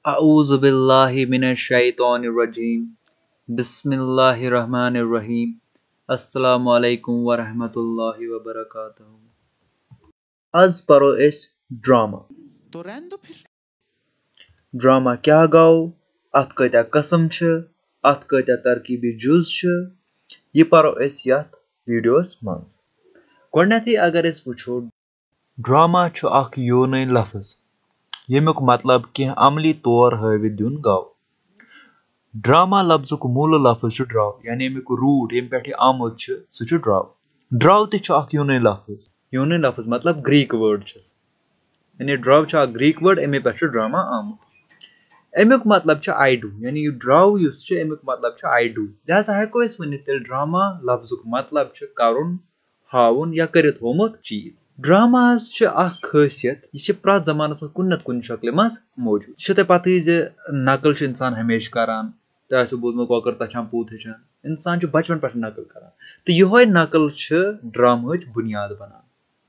اعوذ باللہ من الشیطان الرجیم بسم اللہ الرحمن الرحیم السلام علیکم ورحمۃ اللہ وبرکاتہ آز پرو اس ڈراما تو رہن دو پھر ڈراما کیا گو ات کتیا قسم ات کتیا ترکیبی جز یہ پرو اس یتھ ویڈیوس منز گۄڈنیتھٕے اگر أسۍ وٕچھو ڈراما چھُ اکھ یوٗنٲنۍ لفظ ییٚمیُک مطلب کینٛہہ عملی طور ہٲوِتھ دیُن گوٚو ڈراما لفظُک موٗلہٕ لفظ چھُ ڈراو یعنی امیُک روٗٹ ییٚمہِ پٮ۪ٹھ یہِ آمُت چھُ سُہ چھُ ڈراو ڈراو تہِ چھُ اکھ یوٗنٲنۍ لفظ مطلب گریٖک وٲڈ چھُس یعنی ڈراو چھُ اکھ گریٖک وٲڈ امے پٮ۪ٹھ چھُ ڈراما آمُت امیُک مطلب چھُ آی ڈوٗ یعنی یہِ ڈراو یُس چھُ امیُک مطلب چھُ آی ڈوٗ لہذا ہٮ۪کو أسۍ ؤنِتھ تیٚلہِ ڈراما لفظُک مطلب چھُ کرُن ہاوُن یا کٔرِتھ ہومُت چیٖز ڈراماہس چھِ اکھ خٲصیت یہِ چھِ پرٛٮ۪تھ زمانس منٛز کُنہِ نتہٕ کُنہِ شکلہِ منٛز موٗجوٗد یہِ چھُ تۄہہِ پتہٕے زِ نقل چھُ انسان ہمیشہِ کران تۄہہِ آسیو بوٗزمُت کۄکر تچھان پوٗت ہیٚچھان انسان چھُ بچپن پٮ۪ٹھ نقل کران تہٕ یِہوے نقل چھِ ڈرامہٕچ بُنیاد بنان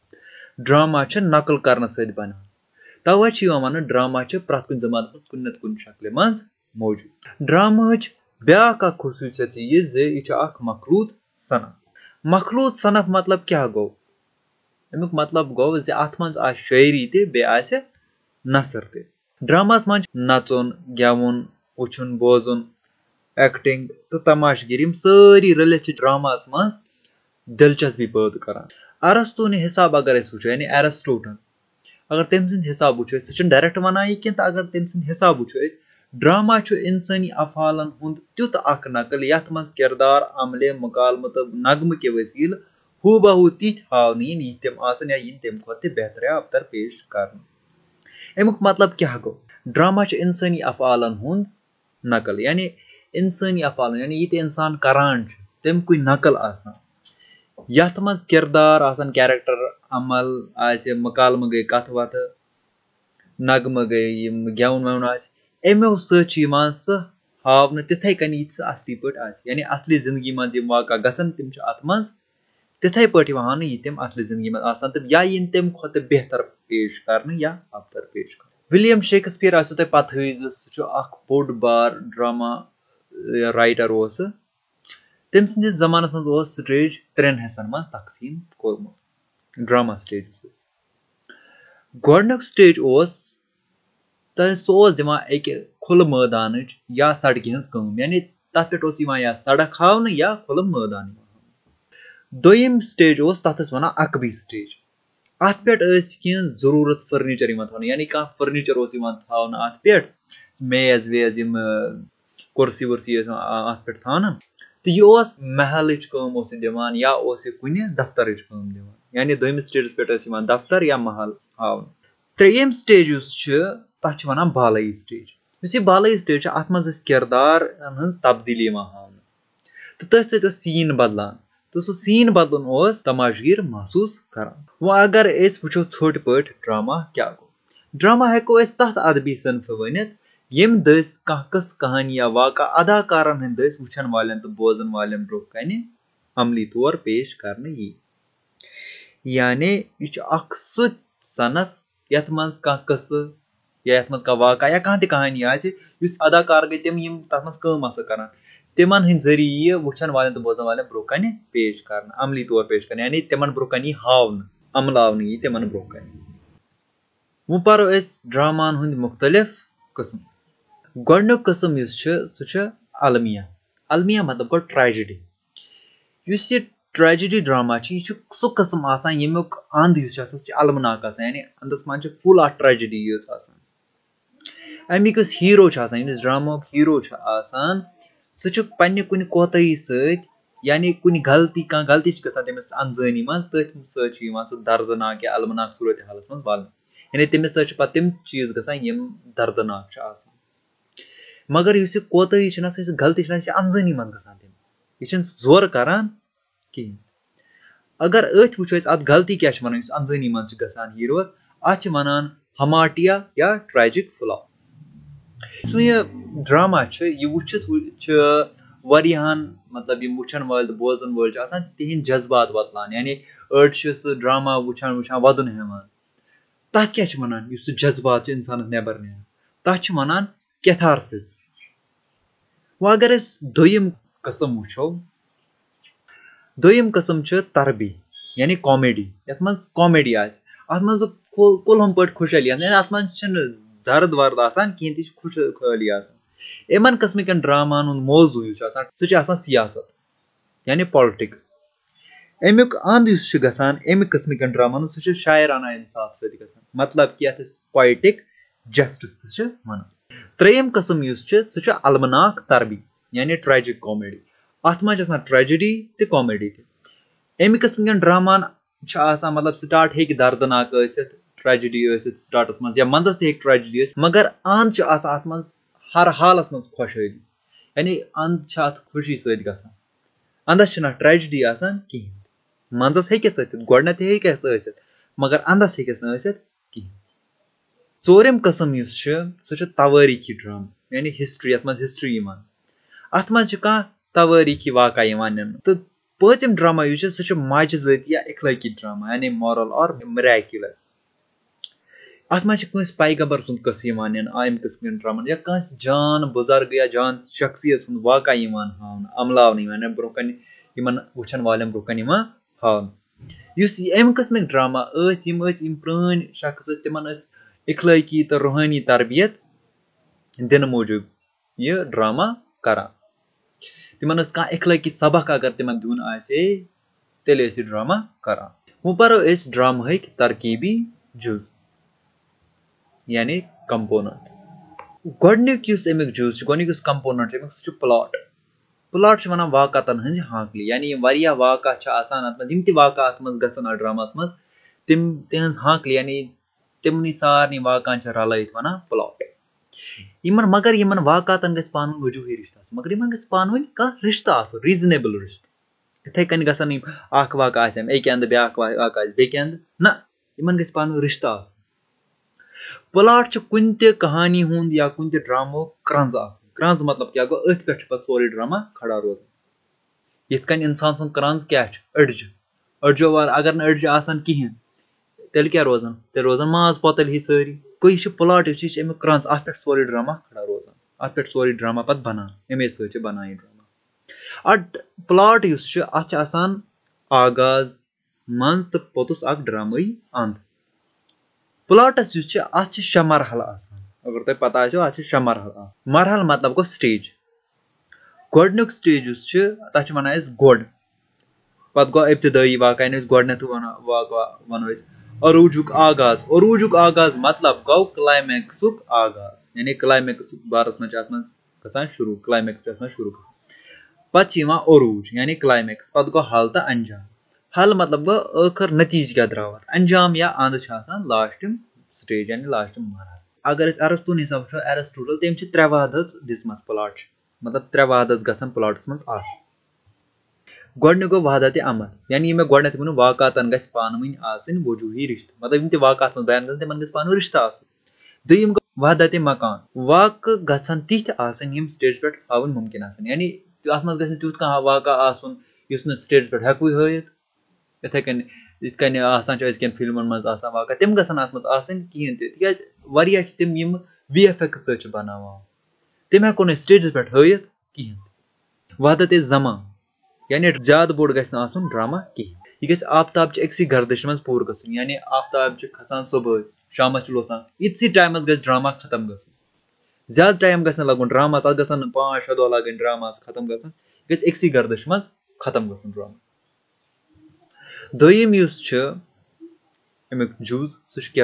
ڈراما چھِ نقل کرنہٕ سۭتۍ بنان توے چھِ یِوان وننہٕ ڈراما چھِ پرٛٮ۪تھ کُنہِ زمانس منٛز کُنہِ نتہٕ کُنہِ شکلہِ منٛز موٗجوٗد ڈرامہٕچ بیاکھ اکھ خصوٗصیت چھِ یہِ زِ یہِ چھُ اکھ مخلوٗط صنف مخلوٗط صنف مطلب کیاہ گوٚو امیُک مطلب گوٚو زِ اتھ منٛز آسہِ شٲعری تہِ بیٚیہِ آسہِ نثر تہِ ڈراماہس منٛز چھُ نژُن گٮ۪وُن وٕچھُن بوزُن ایکٹنگ تہٕ تماشگیٖری یِم سٲری رٔلِتھ چھِ ڈراماہس منٛز دلچسپی پٲدٕ کران ارسطوٗنہِ حساب اگر أسۍ وٕچھو یعنی ایرسٹوٹل اگر تٔمۍ سٕنٛدِ حساب وٕچھو أسۍ سُہ چھُنہٕ ڈایریکٹ ونان یہِ کینٛہہ تہٕ اگر تٔمۍ سٕنٛدِ حساب وٕچھو أسۍ ڈراما چھُ انسٲنی افعالن ہُنٛد تیُتھ اکھ نقل یتھ منٛز کردار عملہِ مُکالمہٕ تہٕ نغمہٕ کہِ وسیٖلہٕ ہوٗ بہوٗ تِتھۍ ہاونہٕ یِنۍ تِم آسن یا یِنۍ تمہِ کھۄتہٕ تہِ بہتر یا ابتر پیش کرنہٕ امیُک مطلب کیاہ گوٚو ڈراما چھُ انسٲنی افعالن ہُنٛد نقل یعنی انسٲنی افعالن یعنی یہِ تہِ انسان کران چھُ تمکُے نقل آسان یتھ منٛز کردار آسان کیریکٹر عمل آسہِ مُکالمہٕ گٔے کتھٕ وتھٕ نغمہٕ گٔے یِم گٮ۪وُن وٮ۪وُن آسہِ امیو سۭتۍ چھُ یِوان سُہ ہاونہٕ تِتھٕے کٔنۍ یِتھ سُہ اصلی پٲٹھۍ آسہِ یعنی اصلی زندگی منٛز یِم واقع گژھن تِم چھِ اتھ منٛز تِتھٕے پٲٹھۍ یِوان ہاونہٕ یہِ تِم اصلی زندگی منٛز آسان تہٕ یا یِنۍ تمہِ کھۄتہٕ بہتر پیش کرنہٕ یا ابتر پیش کرنہٕ ولیم شیکسپیر آسیو تۄہہِ پتہٕے زِ سُہ چھُ اکھ بوٚڑ بار ڈراما رایٹر اوس سُہ تٔمۍ سٕنٛدِس زمانس منٛز اوس سٹیج 3 حصن منٛز تقسیٖم کوٚرمُت ڈراما سٹیج یُس اوس گۄڈنیُک سٹیج اوس تہٕ سُہ اوس دِوان اکہِ کھُلہٕ مٲدانٕچ یا سڑکہِ ہٕنٛز کٲم یعنی تتھ پٮ۪ٹھ اوس یِوان یا سڑک ہاونہٕ یا کھُلہٕ مٲدان دوٚیِم سٹیج اوس تتھ ٲسۍ ونان عقبی سٹیج اتھ پٮ۪ٹھ ٲسۍ کینٛہہ ضروٗرت فرنیچر یِوان تھاونہٕ یعنی کانٛہہ فرنیچر اوس یِوان تھاونہٕ اتھ پٮ۪ٹھ میز ویز یِم کُرسی وُرسی ٲسۍ یِوان اتھ پٮ۪ٹھ تھاونہٕ تہٕ یہِ اوس محلٕچ کٲم اوس یہِ دِوان یا اوس یہِ کُنہِ دفترٕچ کٲم دِوان یعنی دوٚیمِس سٹیجس پٮ۪ٹھ ٲسۍ یِوان دفتر یا محل ہاونہٕ ترٛیٚیِم سٹیج یُس چھُ تتھ چھِ ونان بالٲیی سٹیج یُس یہِ بالٲیی سٹیج چھُ اتھ منٛز ٲسۍ کردارن ہٕنٛز تبدیٖلی یِوان ہاونہٕ تہٕ تٔتھۍ سۭتۍ اوس سیٖن بدلان تہٕ سُہ سیٖن بدلُن اوس تماشگیٖر محسوٗس کران وۄنۍ اگر أسۍ وٕچھو ژھوٚٹۍ پٲٹھۍ ڈراما کیاہ گوٚو ڈراما ہٮ۪کو أسۍ تتھ ادبی صنفہٕ ؤنِتھ ییٚمہِ دٔسۍ کانٛہہ قٕصہٕ کہانی یا واقع اداکارن ہٕنٛدۍ دٔسۍ وٕچھن والٮ۪ن تہٕ بوزن والٮ۪ن برونٛہہ کنہِ عملی طور پیش کرنہٕ یی یعنی یہِ چھُ اکھ سُہ صنف یتھ منٛز کانٛہہ قٕصہٕ یا یتھ منٛز کانٛہہ واقع یا کانٛہہ تہِ کہانی آسہِ یُس اداکار گٔے تِم یِم تتھ منٛز کٲم آسان کران تِمن ہٕنٛدۍ ذٔریعہٕ یہِ وٕچھن والٮ۪ن تہٕ بوزن والٮ۪ن برونٛہہ کنہِ پیش کرنہٕ عملی طور پیش کرنہٕ یعنی تِمن برونٛہہ کنہِ یی ہاونہٕ عملاونہٕ یی تِمن برونٛہہ کنہِ وۄنۍ پرو أسۍ ڈراماہن ہٕنٛدۍ مُختٔلِف قٕسم گۄڈنیُک قٕسم یُس چھُ سُہ چھُ المیہ مطلب گوٚو ٹریجڈی یُس یہِ ٹریجڈی ڈراما چھُ یہِ چھُ سُہ قٕسم آسان ییٚمیُک انٛد یُس چھُ آسان سُہ چھُ المناک آسان یعنی انٛدس منٛز چھِ فُل آف ٹریجڈی یٲژ آسان امیُک یُس ہیٖرو چھُ آسان ییٚمِس ڈراماہُک ہیٖرو چھُ آسان سُہ چھُ پننہِ کُنہِ کوتٲہی سۭتۍ یعنی کُنہِ غلطی کانٛہہ غلطی چھِ گژھان تٔمِس انزٲنی منٛز تٔتھۍ سۭتۍ چھُ یِوان سُہ دردناک یا المناک صوٗرت حالس منٛز والنہٕ یعنی تٔمِس سۭتۍ چھِ پتہٕ تِم چیٖز گژھان یِم دردناک چھِ آسان مگر یُس یہِ کوتٲہی چھِ نہ سۄ یُس غلطی چھِ یہِ چھِ انزٲنی منٛز گژھان تٔمِس یہِ چھِنہٕ زورٕ کران کِہینۍ اگر أتھۍ وٕچھو أسۍ اتھ غلطی کیاہ چھِ ونان یُس انزٲنی منٛز چھِ گژھان ہیٖروس اتھ چھِ ونان ہماٹیا یا ٹریجِک فلا یُس وۄنۍ یہِ ڈراما چھُ یہِ وٕچھِتھ چھِ واریاہن مطلب یِم وٕچھن وٲلۍ تہٕ بوزن وٲلۍ چھِ آسان تِہنٛدۍ جذبات وۄتلان یعنی أڑۍ چھِ سُہ ڈراما وٕچھان ودُن ہٮ۪وان تتھ کیاہ چھِ ونان یُس سُہ جذبات چھُ انسانس نٮ۪بر نیران تتھ چھِ ونان catharsis. وۄنۍ اگر أسۍ دوٚیِم قٕسم وٕچھو دوٚیِم قٕسم چھِ تربی یعنی کامیڈی یتھ منٛز کامیڈی آسہِ اتھ منٛز کُلہم پٲٹھۍ خۄشحٲلی آسان یعنی اتھ منٛز چھِنہٕ درد ورد آسان کِہینۍ تہِ چھِ خۄشحٲلی آسان یِمن قٕسمٕکٮ۪ن ڈراماہن ہُنٛد موضوٗع یُس چھُ آسان سُہ چھُ آسان سیاست یعنی پالٹکس امیُک اند یُس چھُ گژھان امہِ قٕسمٕکٮ۪ن ڈراماہن ہُنٛد سُہ چھُ شاعرانہ انصاف سۭتۍ گژھان مطلب کہِ یتھ أسۍ پویٹک جسٹس تہِ چھِ ونان ترٛیٚیِم قٕسم یُس چھُ سُہ چھُ المناک تربی یعنی ٹریجک کامیڈی اتھ منٛز چھِ آسان ٹریجڈی تہٕ کامیڈی تہِ امہِ قٕسمٕکٮ۪ن ڈراماہن چھِ آسان مطلب سٹاٹ ہیٚکہِ دردناک ٲسِتھ ٹریجڈی ٲسِتھ سٹاٹس منٛز یا منٛزس تہِ ہیٚکہِ ٹریجڈی ٲسِتھ مگر اند چھُ آسان اتھ منٛز ہر حالس منٛز خۄشحٲلی یعنی اند چھِ اتھ خوشی سۭتۍ گژھان اندس چھِنہٕ اتھ ٹریجڈی آسان کِہینۍ منٛزس ہیٚکٮ۪س ٲسِتھ گۄڈنیتھٕے ہیٚکٮ۪س ٲسِتھ مگر اندس ہیٚکٮ۪س نہٕ ٲسِتھ کِہینۍ ژوٗرِم قٕسم یُس چھُ سُہ چھُ توٲریٖخی ڈرامہ یعنی ہسٹری یتھ منٛز ہسٹری یِوان اتھ منٛز چھِ کانٛہہ توٲریٖخی واقعہ یِوان نِنہٕ تہٕ پٲنٛژِم ڈرامہ یُس چھُ سُہ چھُ ماجہِ ذٲتی یا اخلٲقی ڈرامہ یعنی مارل اور مریکیولس اتھ منٛز چھِ کٲنٛسہِ پیغمبر سُنٛد قٕصہٕ یِوان نِنہٕ امہِ قٕسمٕکٮ۪ن ڈراماہن یا کٲنٛسہِ جان بُزرگ یا جان شخصیت سُنٛد واقعہ یِوان ہاونہٕ عملاونہٕ یِوان یا برونٛہہ کنہِ یِمن وٕچھن والٮ۪ن برونٛہہ کنہِ یِوان ہاونہٕ یُس امہِ قٕسمٕکۍ ڈرامہ ٲسۍ یِم پرٲنۍ شخص ٲسۍ تِمن ٲسۍ اخلٲقی تہٕ روحٲنی تربیت دِنہٕ موٗجوٗب یہِ ڈرامہ کران تِمن ٲس کانٛہہ اخلٲقی سبق اگر تِمن دیُن آسہِ ہے تیٚلہِ ٲسۍ یہِ ڈرامہ کران وۄنۍ پرو أسۍ ڈرامہٕکۍ ترکیٖبی جُز یعنی کمپوننٹس گۄڈنیُک یُس امیُک جُز چھُ گۄڈنیُک یُس کمپوننٹ چھُ امیُک سُہ چھُ پلاٹ چھِ ونان واقعاتن ہٕنٛزِ ہانکلہِ یعنی یِم واریاہ واقعہ چھِ آسان اتھ منٛز یِم تہِ واقعہ اتھ منٛز گژھن اتھ ڈراماہس منٛز تِہنٛز ہانکلہِ یعنی تِمنٕے سارنٕے واقعن چھِ رلٲیِتھ ونان پلاٹ مگر یِمن واقعاتن گژھِ پانہٕ ؤنۍ وجوٗہی رِشتہٕ آسُن مگر یِمن گژھِ پانہٕ ؤنۍ کانٛہہ رِشتہٕ آسُن ریٖزنیبٕل رِشتہٕ یِتھٕے کٔنۍ گژھن یِم اکھ واقعہ آسن اَکہِ اندٕ بیاکھ واقعہ آسہِ بیٚکہِ اندٕ نہ یِمن گژھِ پانہٕ ؤنۍ رِشتہٕ آسُن پلاٹ چھُ کُنہِ تہِ کہانی ہُنٛد یا کُنہِ تہِ ڈرامہُک کرٛنٛز آسان کرٛنٛز مطلب کیاہ گوٚو أتھۍ پٮ۪ٹھ چھُ پتہٕ سورُے ڈراما کھڑا روزان یِتھ کٔنۍ انسان سُنٛد کرٛنٛز کیاہ چھُ أڈجہِ أڈجو اگر نہٕ أڈجہِ آسان کِہینۍ تیٚلہِ کیاہ روزان تیٚلہِ روزان ماز پۄتٕلۍ ہی سٲری گوٚو یہِ چھُ پلاٹ یُس یہِ چھُ امیُک کرٛنٛز اتھ پٮ۪ٹھ سورُے ڈراما کھڑا روزان اتھ پٮ۪ٹھ سورُے ڈراما پتہٕ بنان امے سۭتۍ چھُ بنان یہِ ڈراما اتھ پلاٹ یُس چھُ اتھ چھُ آسان آغاز منٛز تہٕ پوٚتُس اکھ ڈرامٲیی اند پلاٹس یُس چھُ اتھ چھِ 6 مرحلہٕ آسان اگر تۄہہِ پتہ آسیو اتھ چھِ 6 مرحلہٕ آسان مرحلہٕ مطلب گوٚو سٹیج گۄڈنیُک سٹیج یُس چھُ تتھ چھِ ونان أسۍ گۄڈ پتہٕ گوٚو ابتدٲیی واقعہ یعنی أسۍ گۄڈنیتھٕے واقعہ ونو أسۍ عروٗجُک آغاز مطلب گوٚو کلایمیکسُک آغاز یعنی کلایمیکسُک بارس منٛز چھِ اتھ منٛز گژھان شروٗع کلایمیکس چھُ اتھ منٛز شروٗع گژھان پتہٕ چھِ یِوان عروٗج یعنی کلایمیکس پتہٕ گوٚو حل تہٕ انجام حل مطلب گوٚو ٲخر نتیٖجہٕ کیاہ درٛاو اتھ انجام یا اند چھُ آسان لاسٹِم سٹیج یعنی لاسٹِم مرحلہٕ اگر أسۍ ارسطوٗن حساب وٕچھو ایرسٹوٹل تٔمۍ چھِ 3 وحدٔژ دِژمٕژ پلاٹ مطلب 3 وحدٔژ گژھن پلاٹس منٛز آسٕنۍ گۄڈنیُک گوٚو وحدتِ عمل یعنی یِم مےٚ گۄڈنیتھ ووٚنوٕ واقعاتن گژھِ پانہٕ ؤنۍ آسٕنۍ وجوٗہی رِشتہٕ مطلب یِم تہِ واقعات منٛز بیان گژھن تِمن گژھِ پانہٕ ؤنۍ رِشتہٕ آسُن دوٚیِم گوٚو وحدتِ مکان واقعہٕ گژھن تِتھۍ آسٕنۍ یِم سٹیج پٮ۪ٹھ ہاوٕنۍ مُمکِن آسن یعنی اتھ منٛز گژھِ نہٕ تیُتھ کانٛہہ واقعہ آسُن یُس نہٕ سٹیجس پٮ۪ٹھ ہٮ۪کوٕے ہٲیِتھ یِتھٕے کٔنۍ یِتھ کٔنۍ آسان چھِ أزکٮ۪ن فِلمن منٛز آسان واقعہ تِم گژھن اتھ منٛز آسٕنۍ کِہینۍ تہِ تِکیازِ واریاہ چھِ تِم یِم وی ایف ایکٕس سۭتۍ چھِ بناوان تِم ہٮ۪کو نہٕ أسۍ سٹیجس پٮ۪ٹھ ہٲیِتھ کِہینۍ تہِ وحدتِ زمان یعنی زیادٕ بوٚڑ گژھِ نہٕ آسُن ڈراما کِہینۍ یہِ گژھِ آفتاب چہِ أکسٕے گردش منٛز پوٗرٕ گژھُن یعنی آفتاب چھُ کھسان صبحٲے شامس چھُ لوسان یِتسٕے ٹایمس گژھِ ڈراما ختم گژھُن زیادٕ ٹایم گژھِ نہٕ لگُن ڈراماہس اتھ گژھن نہٕ 5-6 دۄہ لگٕنۍ ڈراماہس ختم گژھن یہِ گژھِ أکسٕے گردش منٛز ختم گژھُن ڈراما دوٚیِم یُس چھُ امیُک جُز سُہ چھُ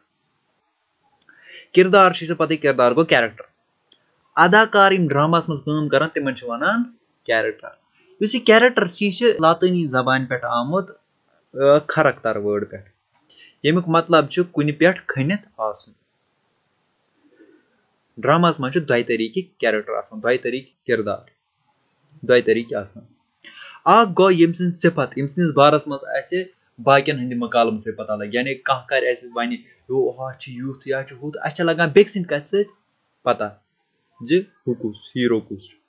کِردار چھُ پتہٕ کِردار گوٚو کیریکٹر اداکار یِم ڈراماہس منٛز کٲم کران تِمن چھِ ونان کیریکٹر یُس یہِ کیریکٹر چھُ یہِ چھُ لاطٲنی زبانہِ پٮ۪ٹھ آمُت کھرکتر وٲڈ پٮ۪ٹھ ییٚمیُک مطلب چھُ کُنہِ پٮ۪ٹھ کھٔنِتھ آسُن ڈراماہس منٛز چھُ 2 طٔریٖقٕکۍ کیریکٹر آسان 2 طٔریٖقہٕ کِردار 2 طٔریٖقہٕ آسان اکھ گوٚو ییٚمہِ سٕنٛز صفت ییٚمہِ سٕنٛدِس بارس منٛز اَسہِ باقین ہٕنٛدِ مقالمہٕ سۭتۍ پتہ لگہِ یعنی کانٛہہ کرِ اَسہِ وَنہِ ہُہ چھُ یُتھ یا چھُ ہُتھ اَسہِ چھِ لگان بیٚکہِ سٕنٛدِ کتھِ سۭتۍ پتہ زِ ہُہ کُس ہیٖرو کُس چھُ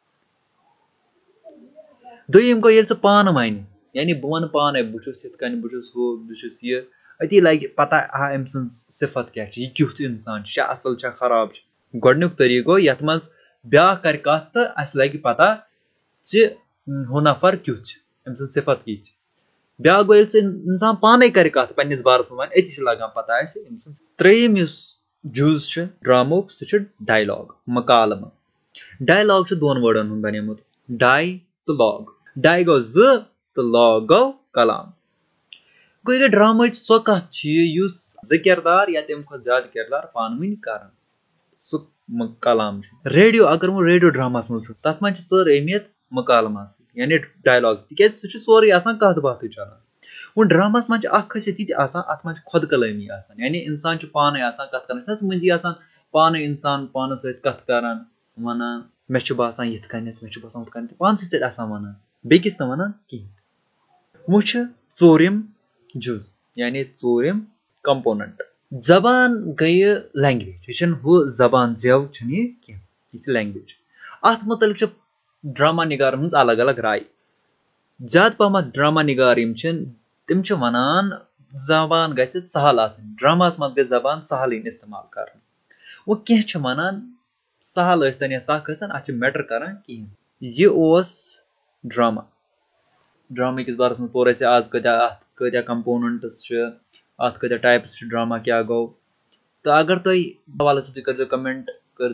دوٚیِم گوٚو ییٚلہِ سُہ پانہٕ وَنہِ یعنی بہٕ وَنہٕ پانے بہٕ چھُس یِتھ کٔنۍ بہٕ چھُس ہُہ بہٕ چھُس یہِ أتی لگہِ پتہ أمۍ سٕنٛز صفت کیاہ چھِ یہِ کیُتھ اِنسان چھُ اَصٕل چھا خراب چھُ गोडनुक तरीक गो यथ मज ब्या कर कथ तो अस लगे पता हु नफर क्युथ अम सं सिफत की ब्या गो इंसान पाने कर कथ पन्निस बारस मन अति लगान पता त्रेयम जुज ड्रामोक सह डायलॉग मकालम डायलॉग दोन वर्डन हुंद बनेमुत डाई तो लॉग डाई गो ज तो लॉग गो कलाम गो ये ड्रामा सो कथ ज किरदार या तम खुद ज्यादा किरदार पान वन कर सह कलाम रेडियो अगर वो रेडियो ड्रामा मज तथ मन चर अहमियत मकालमा यानी डायलॉग तिक सह सोरे कथ बात चलान वो ड्रामा मन खसियत ये अत मन खुद कलामी यानी इंसान पान कथ कर मंजी पान इंसान पान सथ करान वनान मे बासान ये मे बासान उत पान सत वनान बेकिस न वनान कहें वो चोरिम जुज यानी चोरिम कंपोनेंट जबान गई लैंग्वेज यह हु जबान जेव कह लैंग्वेज अत मुतलिक ड्रामा निगार हज अलग अलग राय ज्यादा पहम ड्रामा निगार तम वनान जबान गि सहल ड्रामास मज गई जबान सहल इस्तेमाल कर वो कह वनान सहल या सख अत मैटर कर कहें यह ड्रामा ड्रामा किस बारस में पोर आज कत्या कंपोनेंट्स अत कत्या टाइप्स ड्रामा क्या गो तो अगर तुम हवाले से कर कमेंट कर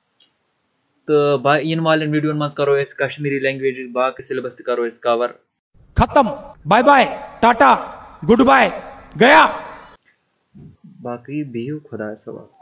तो इन वाले वीडियो मज करो कश्मीरी लैंग्वेज बाकी सिलेबस करो कवर खत्म bye bye tata goodbye गया बाकी बिहू खुदा सवाल।